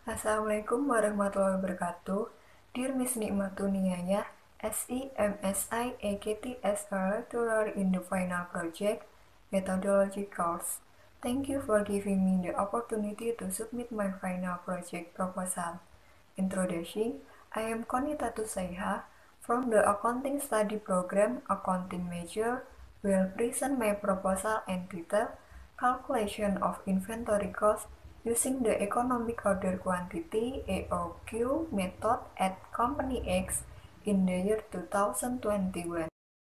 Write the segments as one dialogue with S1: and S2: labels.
S1: Assalamualaikum warahmatullahi wabarakatuh. Dear Miss Nikmatuniaya, SEMSI AKTS lecturer in the final project methodology course. Thank you for giving me the opportunity to submit my final project proposal. Introduction, I am Konita Tusaiha from the Accounting Study Program Accounting Major will present my proposal entitled Calculation of Inventory Cost using the Economic Order Quantity (EOQ) method at Company X in the year 2021.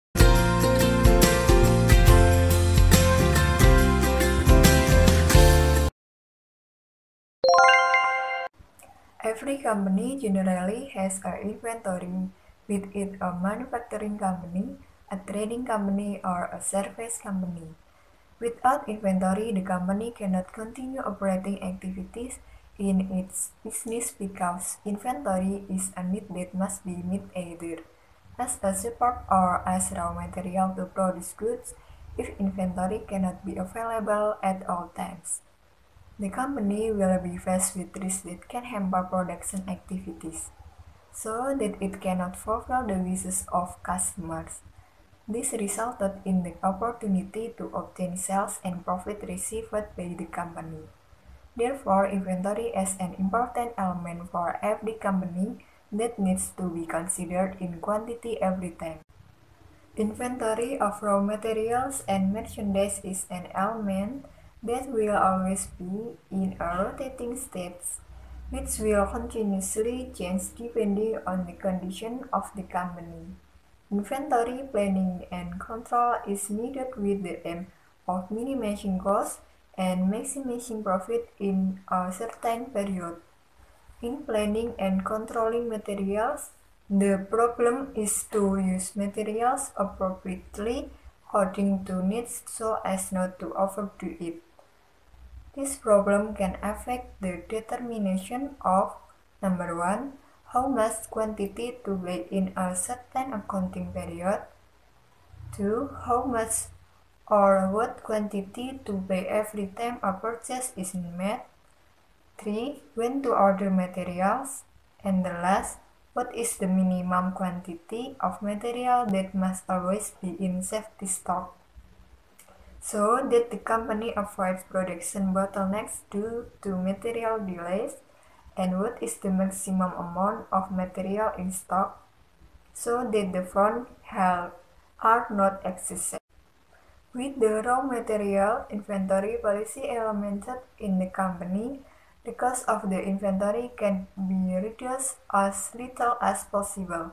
S1: Every company generally has an inventory, with it a manufacturing company, a trading company, or a service company. Without inventory, the company cannot continue operating activities in its business because inventory is a need that must be met either as a support or as raw material to produce goods if inventory cannot be available at all times. The company will be faced with risks that can hamper production activities, so that it cannot fulfill the wishes of customers. This resulted in the opportunity to obtain sales and profit received by the company. Therefore, inventory is an important element for every company that needs to be considered in quantity every time. Inventory of raw materials and merchandise is an element that will always be in a rotating state, which will continuously change depending on the condition of the company. Inventory planning and control is needed with the aim of minimizing costs and maximizing profit in a certain period. In planning and controlling materials, the problem is to use materials appropriately according to needs so as not to overdo it. This problem can affect the determination of number 1. How much quantity to buy in a certain accounting period. 2. How much or what quantity to buy every time a purchase is made. 3. When to order materials. And the last, what is the minimum quantity of material that must always be in safety stock, so that the company avoids production bottlenecks due to material delays, and what is the maximum amount of material in stock, so that the funds are not excessive. With the raw material inventory policy implemented in the company, the cost of the inventory can be reduced as little as possible.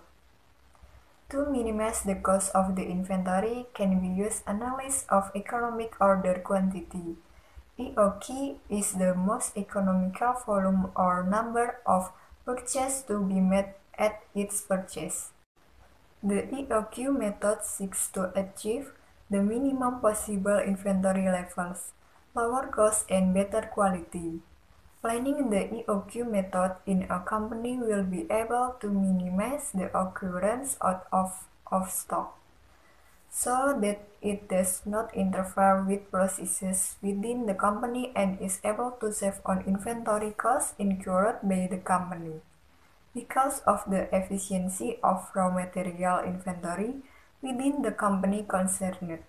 S1: To minimize the cost of the inventory can be used analysis of economic order quantity. EOQ is the most economical volume or number of purchases to be made at each purchase. The EOQ method seeks to achieve the minimum possible inventory levels, lower cost, and better quality. Planning the EOQ method in a company will be able to minimize the occurrence of stock, so that it does not interfere with processes within the company and is able to save on inventory costs incurred by the company. Because of the efficiency of raw material inventory within the company concerned.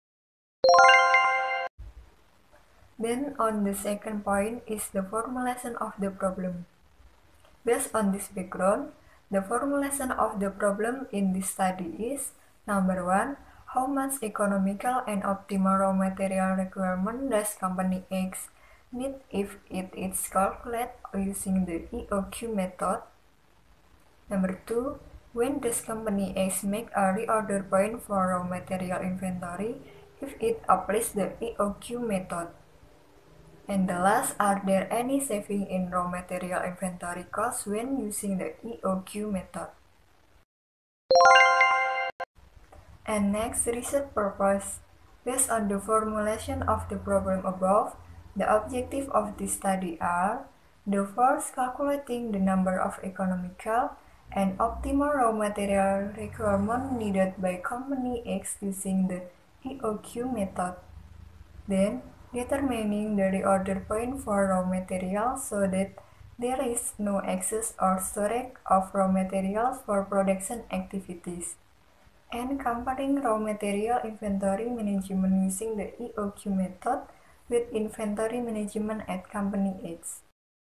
S1: Then on the second point is the formulation of the problem. Based on this background, the formulation of the problem in this study is number 1. How much economical and optimal raw material requirement does company X need if it is calculated using the EOQ method? Number 2. When does company X make a reorder point for raw material inventory if it applies the EOQ method? And the last, are there any saving in raw material inventory costs when using the EOQ method? And next, research purpose. Based on the formulation of the problem above, the objective of this study are the first, calculating the number of economical and optimal raw material requirement needed by company X using the EOQ method. Then, determining the reorder point for raw material so that There is no excess or storage of raw materials for production activities. And comparing raw material inventory management using the EOQ method with inventory management at Company X.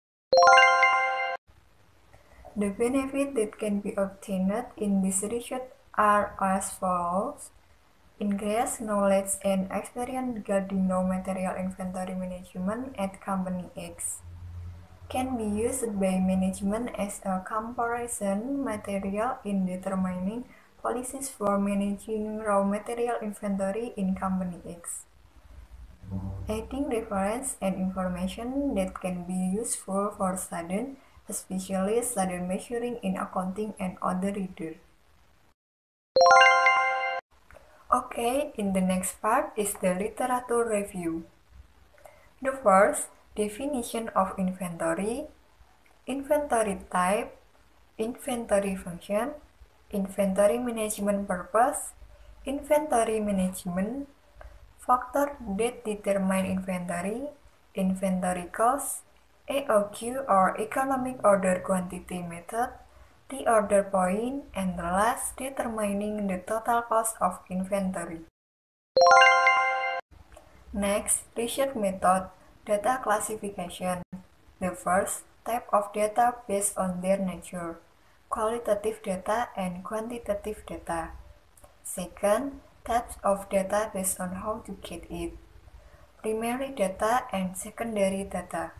S1: The benefits that can be obtained in this research are as follows. Increase knowledge and experience regarding raw material inventory management at Company X. Can be used by management as a comparison material in determining policies for managing raw material inventory in Company X. Adding reference and information that can be useful for students, especially student measuring in accounting and other reader. Okay, in the next part is the literature review. The first, definition of inventory, inventory type, inventory function, inventory management purpose, inventory management, factor that determine inventory, inventory cost, EOQ or economic order quantity method, the order point, and the last, determining the total cost of inventory. Next, research method, data classification. The first, type of data based on their nature, qualitative data and quantitative data. Second, types of data based on how to get it, primary data and secondary data.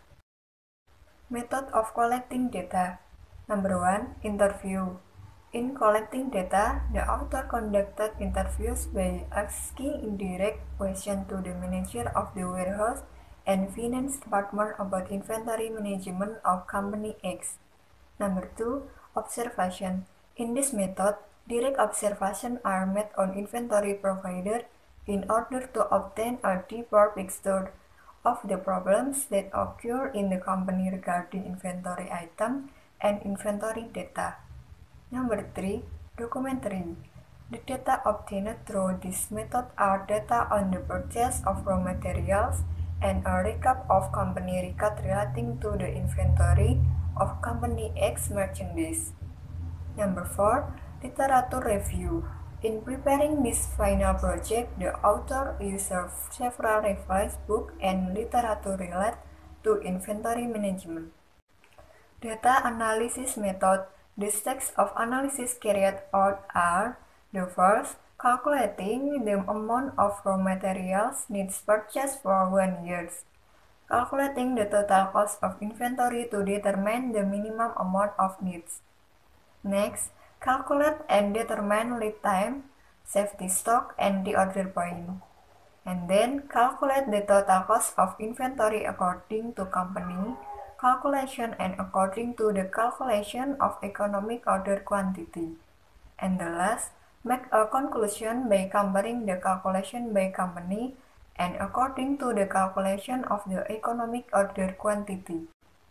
S1: Method of collecting data. Number 1, interview. In collecting data, the author conducted interviews by asking indirect questions to the manager of the warehouse and finance department about inventory management of Company X. Number 2, observation. In this method, direct observations are made on inventory provider in order to obtain a deeper picture of the problems that occur in the company regarding inventory item and inventory data. Number 3, documentary. The data obtained through this method are data on the purchase of raw materials and a recap of company record relating to the inventory of Company X merchandise. Number 4, literature review. In preparing this final project, the author used several reference books and literature related to inventory management. Data analysis method. The steps of analysis carried out are: the first, calculating the amount of raw materials needs purchased for 1 year. Calculating the total cost of inventory to determine the minimum amount of needs. Next, calculate and determine lead time, safety stock, and the order point. And then, calculate the total cost of inventory according to company calculation and according to the calculation of economic order quantity. And the last, make a conclusion by comparing the calculation by company and according to the calculation of the economic order quantity.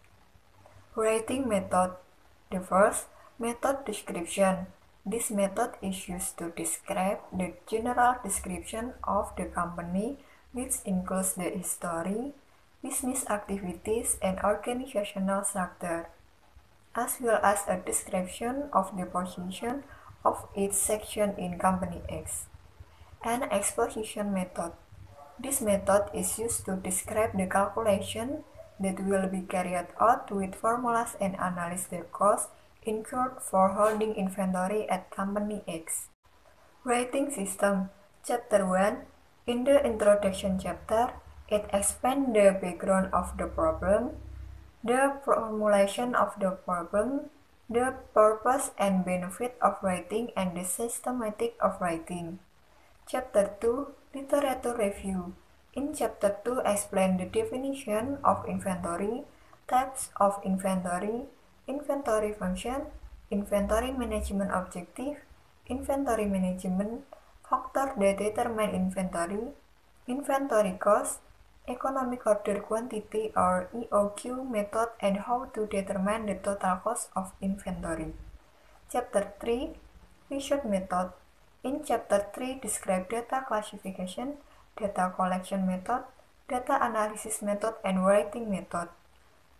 S1: Rating method. The first, method description. This method is used to describe the general description of the company, which includes the history, business activities, and organizational structure, as well as a description of the position of each section in Company X. An exposition method. This method is used to describe the calculation that will be carried out with formulas and analyze the cost incurred for holding inventory at Company X. Rating system. Chapter 1. In the introduction chapter, it expands the background of the problem, the formulation of the problem, the purpose and benefit of writing, and the systematic of writing. Chapter 2, Literature Review. In Chapter 2, explain the definition of inventory, types of inventory, inventory function, inventory management objective, inventory management, factor that determine inventory, inventory cost, economic order quantity or EOQ method, and how to determine the total cost of inventory. Chapter 3, Research method. In Chapter 3, describe data classification, data collection method, data analysis method, and writing method.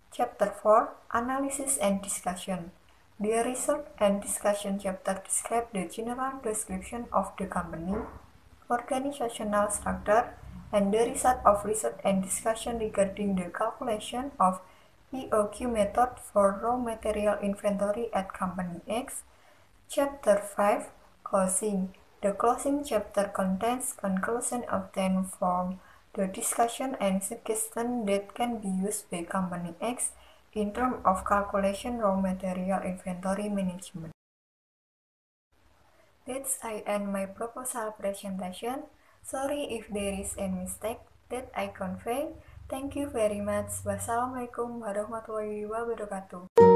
S1: Chapter 4 Analysis and Discussion. The Research and Discussion chapter describes the general description of the company, organizational structure, and the result of research and discussion regarding the calculation of EOQ method for raw material inventory at Company X. Chapter 5 Closing. The closing chapter contains conclusions obtained from the discussion and suggestions that can be used by Company X in terms of calculation raw material inventory management. That's I end my proposal presentation. Sorry if there is any mistake that I convey. Thank you very much. Wassalamualaikum warahmatullahi wabarakatuh.